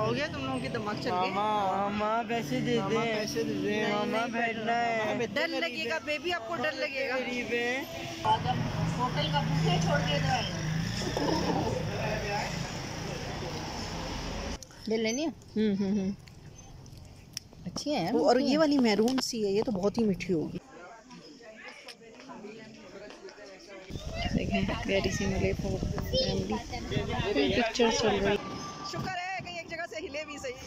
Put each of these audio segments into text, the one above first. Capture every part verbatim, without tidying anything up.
हो गया तुम लोगों की दिमाग चल गए? मामा पैसे दे दे, पैसे दे दे, मामा बैठना है। डर लगेगा बेबी, आपको डर लगेगा। गरीब है। होटल का बुफे छोड़ के ले लेनी है। हम्म हम्म हम्म अच्छी है। और ये वाली मैरून सी है, ये तो बहुत ही मीठी होगी। देखें very similar for family picture चल रही। शुक्र है कहीं एक जगह से हिले भी सही।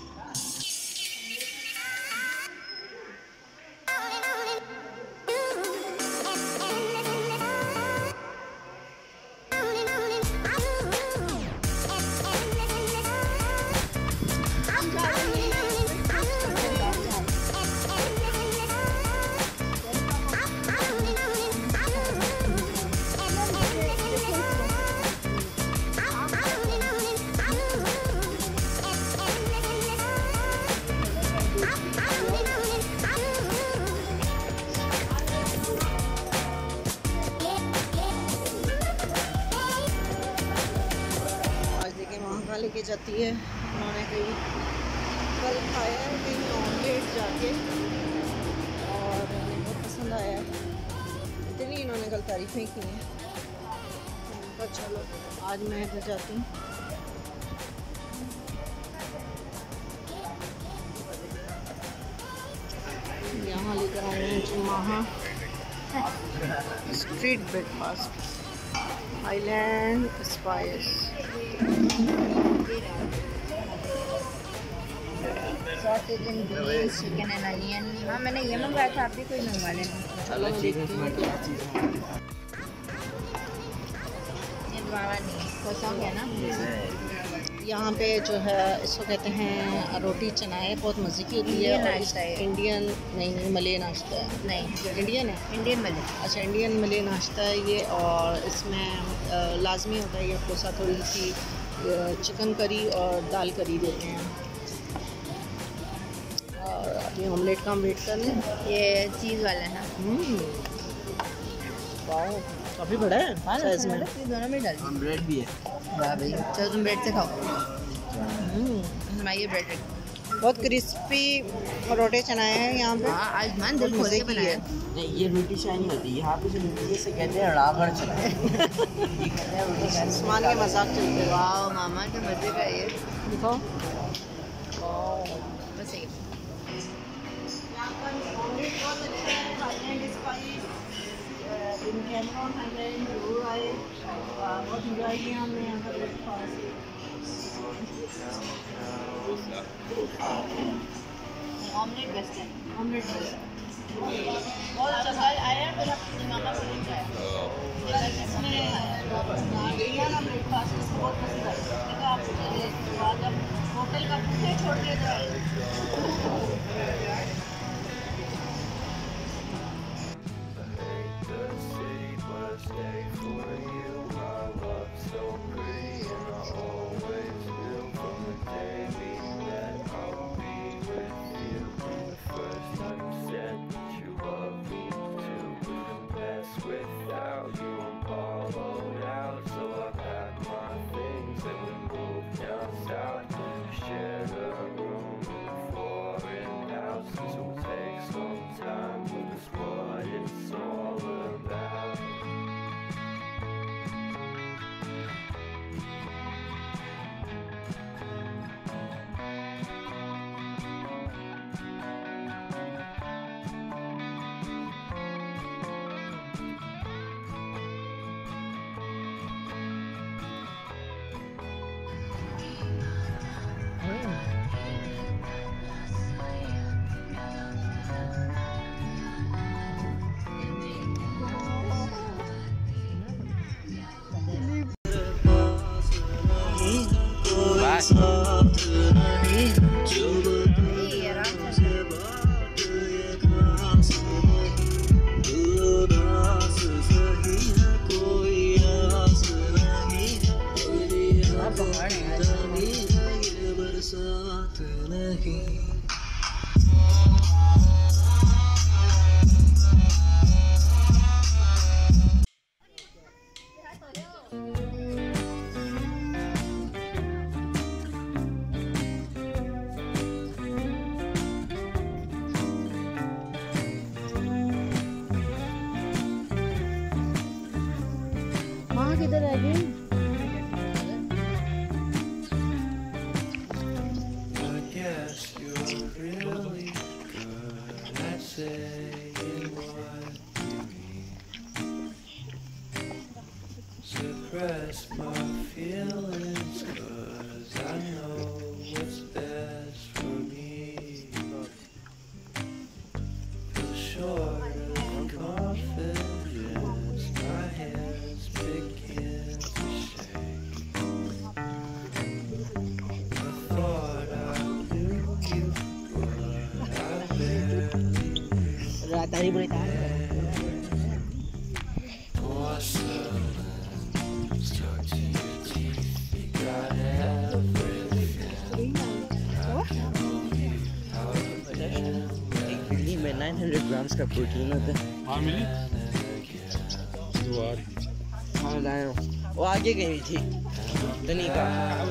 लेके जाती है उन्होंने कहीं कल खाया है कहीं ऑमलेट जाके और उन्हें बहुत पसंद आया है। इतनी इन्होंने कल तारीफ़ें की हैं तो चलो आज मैं इधर जाती हूँ। यहाँ लेकर आए हैं जी वहाँ street breakfast island spice. Chicken and onion. हाँ मैंने ये मंगवाया था, आप भी कोई मंगवा लेना। चलो देखती हूँ क्या चीज़ है। ये दोबारा नहीं पसंद है ना। यहाँ पे जो है इसको कहते हैं रोटी चना है, बहुत मज़े की होती है। नाश्ता है इंडियन नहीं मले नाश्ता है। नहीं इंडियन है, इंडियन मले। अच्छा इंडियन मले नाश्ता है ये। और इसमें लाजमी होता है ये आपको साथ थोड़ी सी चिकन करी और दाल करी देते हैं। और अभी ऑमलेट का हम वेट कर लें। ये चीज़ वाला है। वाह काफ़ी बड़ा है साइज़ में। दोनों में डाल ब्रेड भी है। वाह भाई चलो तुम ब्रेड से खाओ। हमारी ब्रेड बहुत क्रिस्पी रोटी चनाए हैं यहाँ पे। हाँ आज मान दिल खोल के बनाया। नहीं ये रोटी शाइनी होती है, यहाँ पे जो रोटी से कहते हैं रावण चना। ये कहते हैं रोटी शाइनी। आसमान के मजाक चलते हैं। वाह मामा के मजे का ये दिखाओ। बस ये इन कैमरा थाईलैंड जरूर आए, बहुत इंजॉय किया हमने यहाँ का ब्रेकफास्ट। ऑमलेट बेस्ट है, ऑमलेट बेस्ट है बहुत अच्छा था। आया फिर अपने मामा को लेकर आया, इसमें दिया ना ब्रेकफास्ट बहुत पसंद आया। आप होटल का बुफे छोड़ के किधर आ गई? Suppress my feelings, 'cause I know what's best for me. Feel short of confidence, my hands begin to shake. I thought I knew you, but I barely knew. nine hundred grams का protein होता है। हाँ मिली दुआ हाँ लाया वो आगे गई थी धनी का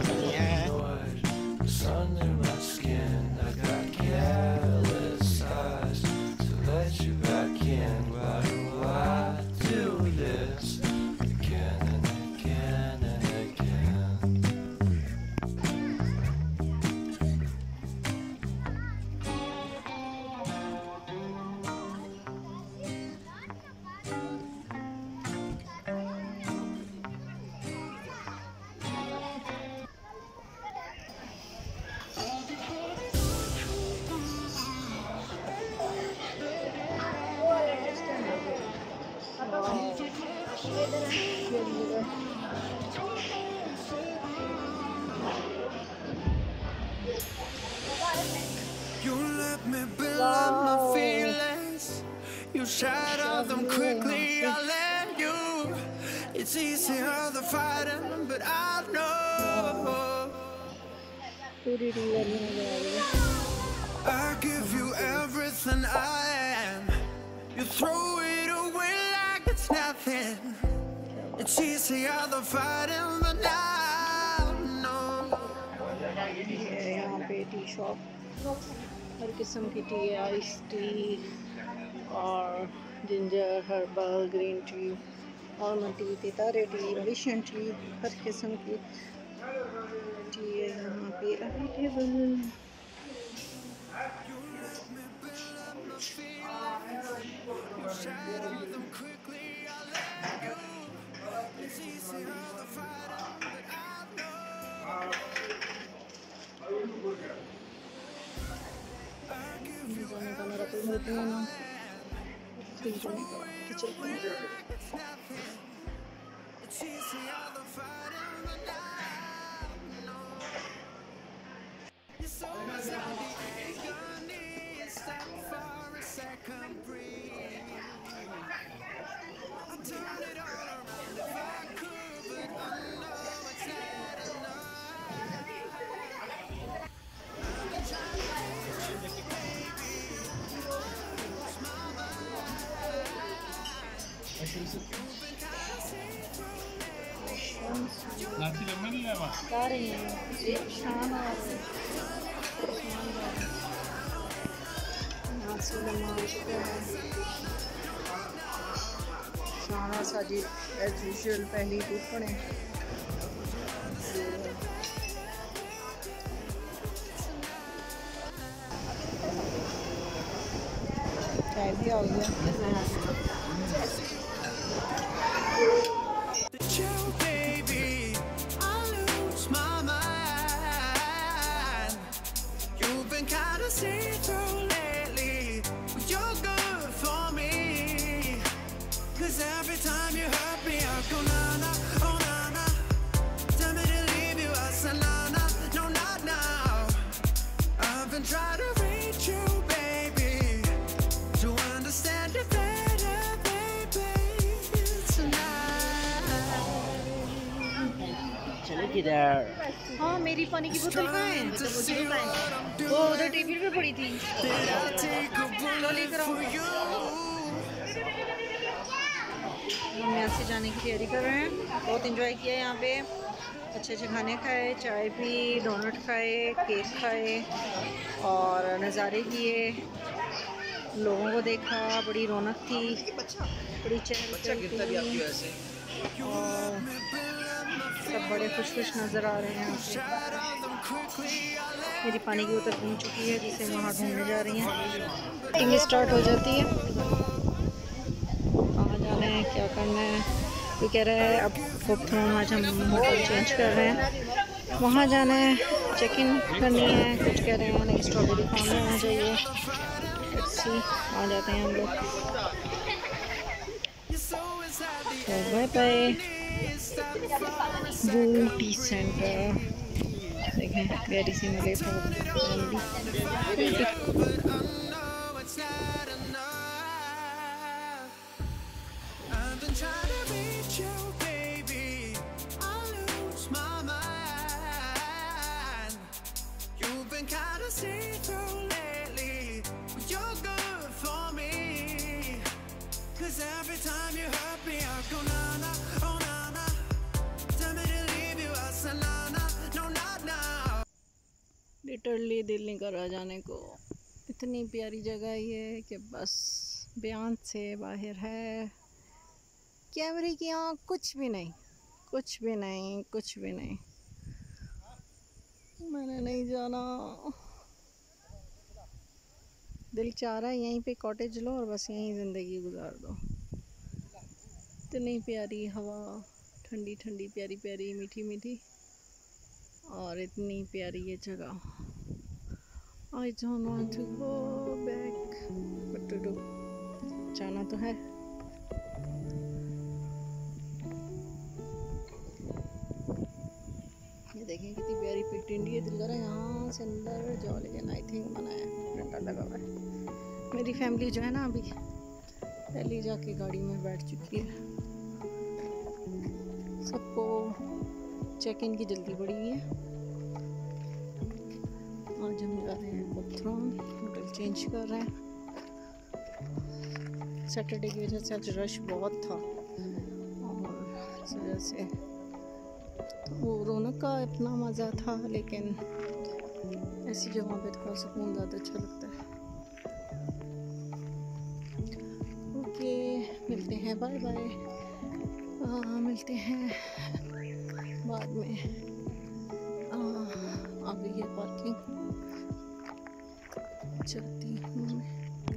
You let me build up my feelings. You shatter them quickly. I let you. It's easier the fighting, but I know. I give you everything I am. You throw it away like it's nothing. It's easier the fighting, but I know. यहाँ पे tea shop हर किस्म की tea है, ice tea और ginger, herbal, green tea, almond tea, तितारे tea, Malaysian tea, हर किस्म की टी है यहाँ पे अवेलेबल। मेरा कोई होता है ना आ रही है शान और शाना साजी एज यूजुअल पहली टूटने चाय भी आ गया। See through lately, but you're good for me. 'Cause every time you hurt me, I go na na, oh na na. Tell me to leave you, I say na na, no not now. I've been trying to reach you, baby, to understand you better, baby, tonight. चले किधर? हाँ मेरी पानी की बोतल कहाँ है? वो उधर टेबल पे पड़ी थी। लो लेकर आओ। हम यहाँ से जाने की तैयारी कर रहे हैं। बहुत एंजॉय किया यहाँ पे, अच्छे अच्छे खाने खाए, चाय पी, डोनट खाए, केक खाए और नज़ारे किए, लोगों को देखा, बड़ी रौनक थी, बड़ी चहल पहल थी। और सब बड़े खुश खुश नज़र आ रहे हैं यहाँ पे। मेरी पानी की बोतल पहुँच चुकी है जिसे वहाँ ढूंढने जा रही हैं। मीटिंग स्टार्ट हो जाती है, कहाँ जाना है क्या करना है। कोई कह रहा है अब होपथ्रोन आज हम होटल चेंज कर रहे हैं, वहाँ जाना है, चेक इन करनी है। कुछ कह रहे हैं नहीं स्ट्रॉबेरी फार्म में आना चाहिए। लेट्स सी, वहाँ जाते हैं हम लोग। Bye bye. ब्यूटी सेंटर देखें, गैरी सी मिले लिटरली दिल नहीं कर रहा जाने को। इतनी प्यारी जगह ये कि बस बयान से बाहर है। कैमरे की आँख कुछ भी नहीं, कुछ भी नहीं, कुछ भी नहीं। मैंने नहीं जाना। दिल चाह रहा है यहीं पे कॉटेज लो और बस यहीं ज़िंदगी गुजार दो। इतनी प्यारी हवा, ठंडी ठंडी, प्यारी प्यारी, मीठी मीठी, और इतनी प्यारी ये जगह। I don't want to go back, what to do? जाना तो है। ये देखें कितनी प्यारी पिक इंडिया। दिल कर रहा है यहाँ से अंदर जाओ, लेकिन आई थिंक मना है, डंडा लगा हुआ है। मेरी फैमिली जो है ना अभी पहले जाके गाड़ी में बैठ चुकी है। सबको चेक इन की जल्दी पड़ी हुई है। आज हम जा रहे हैं होपथ्रोन, होटल चेंज कर रहे हैं। सैटरडे की वजह से आज रश बहुत था और इस वजह से तो वो रौनक का अपना मज़ा था, लेकिन ऐसी जगहों पे थोड़ा सुकून ज़्यादा अच्छा लगता है। ओके, मिलते हैं, बाय बाय। मिलते हैं बाद में। आ गई है पार्किंग, चलती हूँ मैं।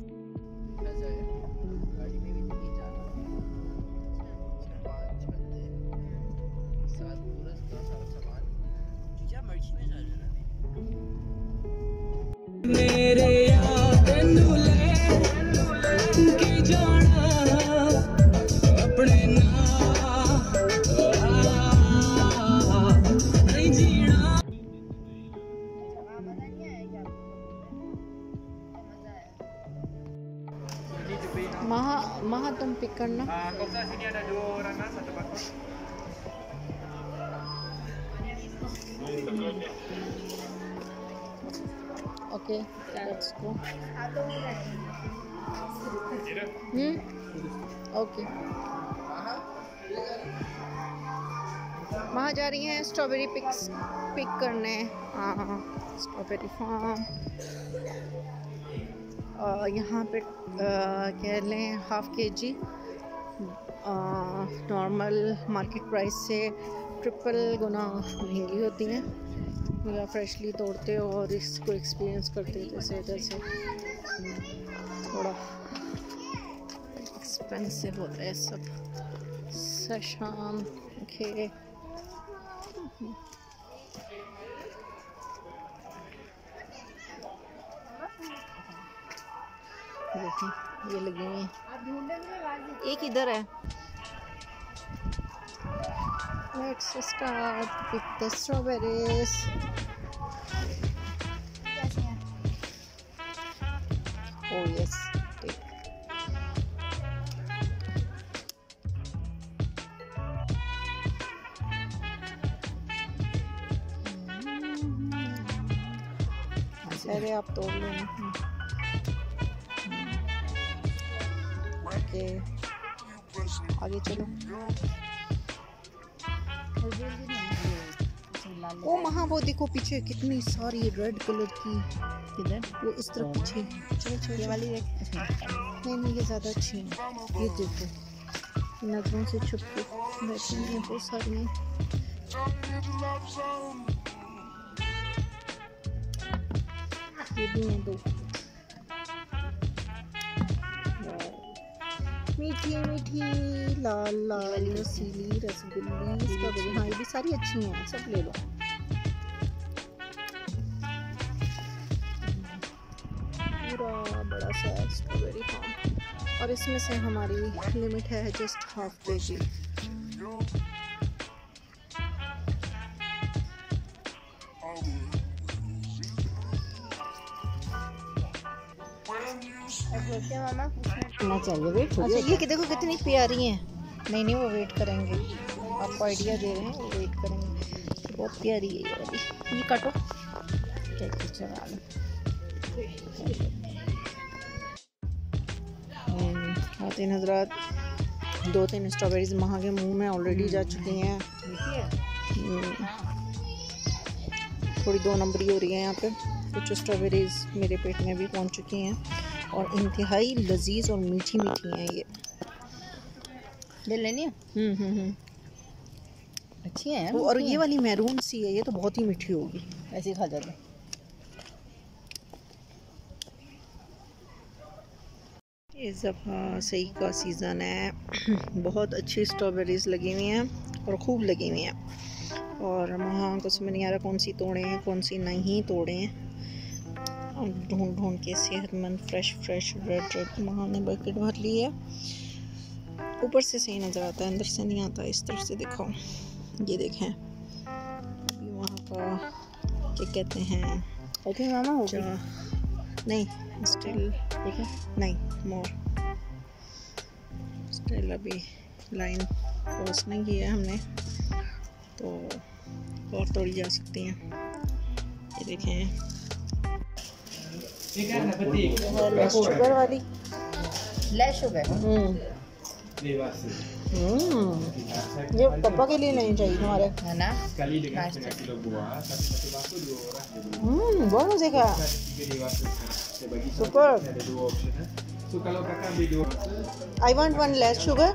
मेरे याद नुले की जाना अपने ना नहीं जीना। महा महा तुम पिक करना। Kosa sini ada dua orang lah, satu bakul. Okay, let's go. Hmm, okay. वहाँ जा रही हैं स्ट्रॉबेरी पिक्स पिक करने। हाँ, स्ट्रॉबेरी फार्म। यहाँ पे कह लें हाफ के जी नॉर्मल मार्केट प्राइस से ट्रिपल गुना महंगी होती हैं। या फ्रेशली तोड़ते हो और इसको एक्सपीरियंस करते हो, जैसे जैसे थोड़ा एक्सपेंसिव होता है सब। सशाम ओके। देखिए ये लगी हुई है, एक इधर है। Let's start with the strawberries. Oh yes, take. अरे आप तोड़ लो। ओके, आगे चलो। ओ महा वो देखो पीछे कितनी सारी रेड कलर की। किधर? वो इस तरफ पीछे। चलो चलो, ये वाली देख। नहीं नहीं, ये ज़्यादा अच्छी है। ये देखो नजरों से छुप के बैठी हैं बहुत सारी हैं। ये भी हैं दो मीठी मीठी लाल लाल रसीली रसगुल्ली स्ट्रॉबेरी। हाँ ये भी सारी अच्छी हैं, सब ले लो। पूरा बड़ा सा स्ट्रॉबेरी फार्म, और इसमें से हमारी लिमिट है जस्ट हाफ के जी। ना चाहिए वेट। अच्छा ये कि देखो कितनी प्यारी हैं। नहीं नहीं वो वेट करेंगे, आपको आइडिया दे रहे हैं, वो वेट करेंगे। बहुत प्यारी है ये वाली। ये काटो चला लो। खातिन हजरात, दो तीन स्ट्रॉबेरीज माँ के मुंह में ऑलरेडी जा चुकी हैं। थोड़ी दो नंबरी हो रही है यहाँ पे। कुछ स्ट्रॉबेरीज मेरे पेट में भी पहुँच चुकी हैं और इंतहाई लजीज और मीठी मीठी हैं। ये ले लेनी है। हम्म हम्म हम्म अच्छी है। और ये वाली मैरून सी है, ये तो बहुत ही मीठी होगी। ऐसे ही खा जाते। इस दफ़ा सही का सीज़न है। बहुत अच्छी स्ट्रॉबेरीज़ लगी हुई हैं और ख़ूब लगी हुई हैं, और वहाँ कुछ में नहीं आ रहा कौन सी तोड़े हैं कौन सी नहीं तोड़े हैं। ढूंढ ढूंढ के सेहतमंद फ्रेश फ्रेश रेड रेड वहाँ ने बकेट भर ली है। ऊपर से सही नज़र आता है, अंदर से नहीं आता। इस तरफ से दिखाओ, ये देखें अभी वहाँ का क्या कहते हैं ओके मामा हो गया। नहीं स्टिल ठीक है। नहीं मोर स्टिल अभी लाइन क्रॉस नहीं की है हमने, तो और तोड़ी जा सकती हैं। ये देखें लेस शुगर वाली। Less sugar. हम्म हम्म ये पापा के लिए नहीं चाहिए तुम्हारे, है ना। हम्म बहुत मजे का। Super. I want one less sugar.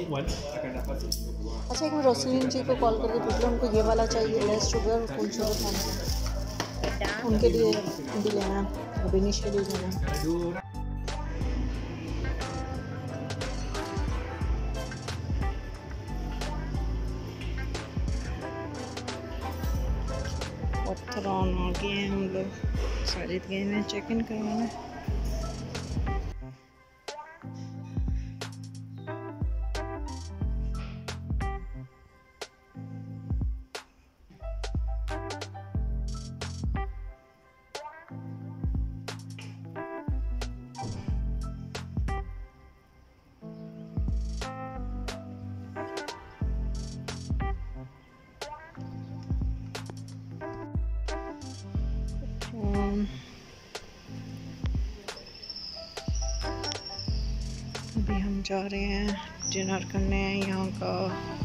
अच्छा एक मैं रोसलिन जी को कॉल करके पूछ रहा हूँ, उनको ये वाला चाहिए लेस शुगर, फुल शुगर खाना है उनके लिए भी लेना है, अभिनीश के लिए लेना है। पत्थर ऑन आ गए हैं हम लोग, साजिद गए हैं चेक इन करवाना। अभी हम जा रहे हैं डिनर करने यहाँ का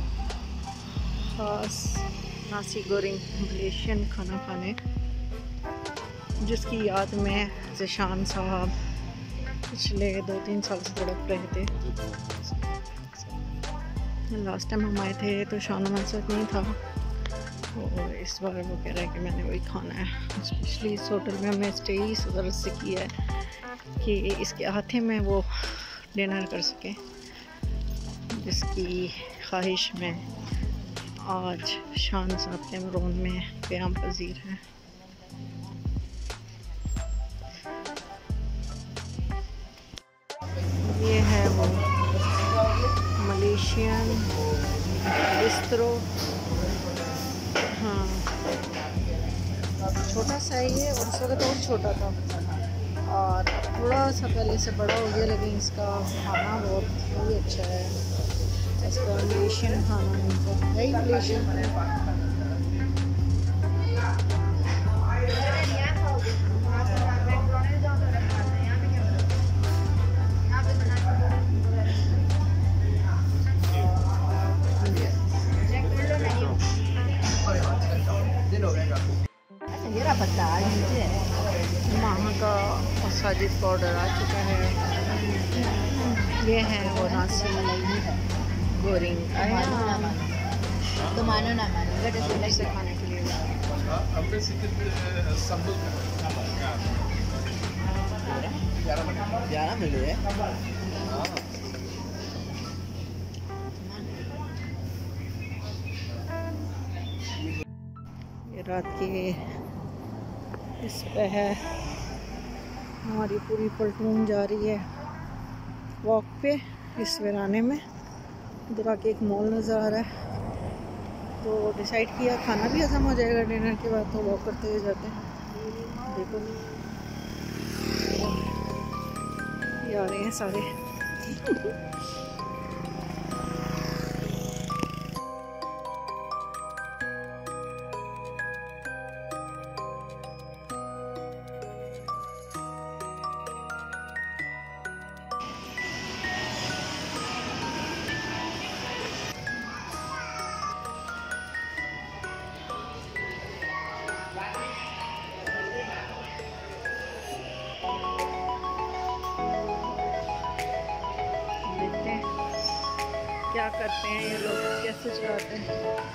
ख़ास नासी गोरिंग मलेशियन खाना खाने, जिसकी याद में ज़िशान साहब पिछले दो तीन साल से तड़प रहे थे। लास्ट टाइम हम आए थे तो शान हमारे साथ नहीं था, और इस बार वो कह रहा है कि मैंने वही खाना है। स्पेशली इस होटल में हमने स्टे इस वजह से किया है कि इसके हाथे में वो डिनर कर सके, जिसकी ख्वाहिश में आज शान साहब कैमरून में क़याम पजीर है। ये है वो मलेशियन बिस्ट्रो। हाँ छोटा सा ही है, और उस वक्त और छोटा था, और थोड़ा सा पहले से बड़ा हो गया, लेकिन इसका खाना बहुत ही अच्छा है। इसका मलेशियन खाना इनको है ही मलेशियन। वहाँ का साजिद पाउडर आ चुका है। ये है वो नासी बोरिंग मानो ना मानो तो मानो ना मानो बट इट्स से लाइक खाने के लिए ग्यारह मिले है। ये रात की इस पे है हमारी पूरी पलटून जा रही है वॉक पे इस वीराने में। इधर आके एक मॉल नज़र आ रहा है तो डिसाइड किया खाना भी हजम हो जाएगा डिनर के बाद तो वॉक करते हुए जाते हैं। देखो ये आ रहे हैं सारे क्या करते हैं ये लोग, कैसे चलाते हैं।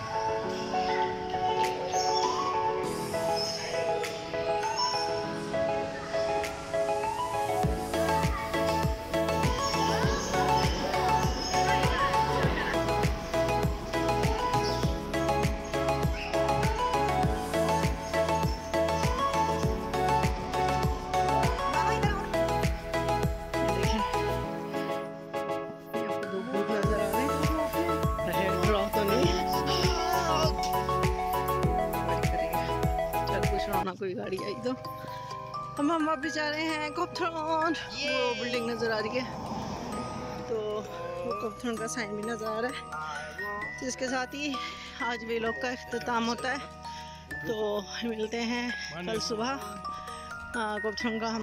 कोई गाड़ी आई तो हम हम वापस जा रहे हैं कोपथ्रॉन। वो बिल्डिंग नज़र आ रही है तो वो कोपथ्रॉन का साइन भी नज़र आ रहा है जिसके साथ ही आज व्लॉग का इख्तिताम होता है। तो मिलते हैं कल सुबह कोपथ्रॉन का